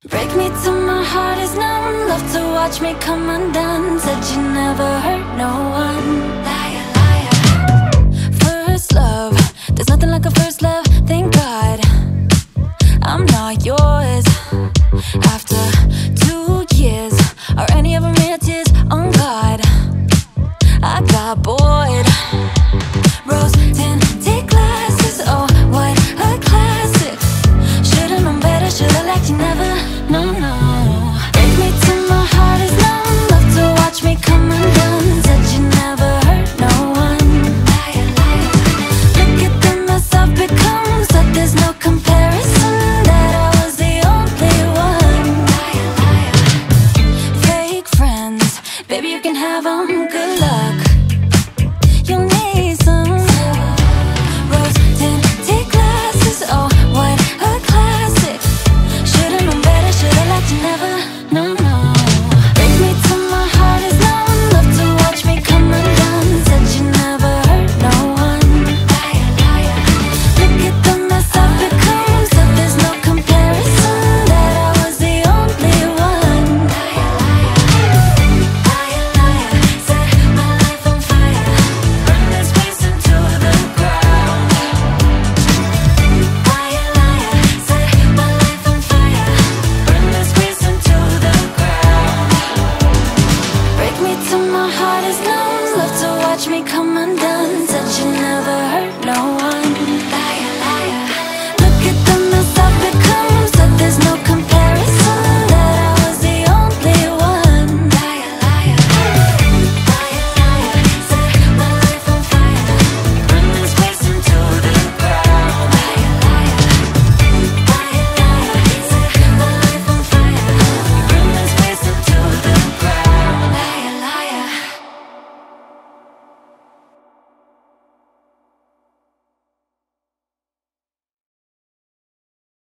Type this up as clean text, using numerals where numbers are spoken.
Break me till my heart is numb. Love to watch me come undone. Said you never hurt no one. Liar, liar. First love, there's nothing like a first love. Thank God I'm not yours.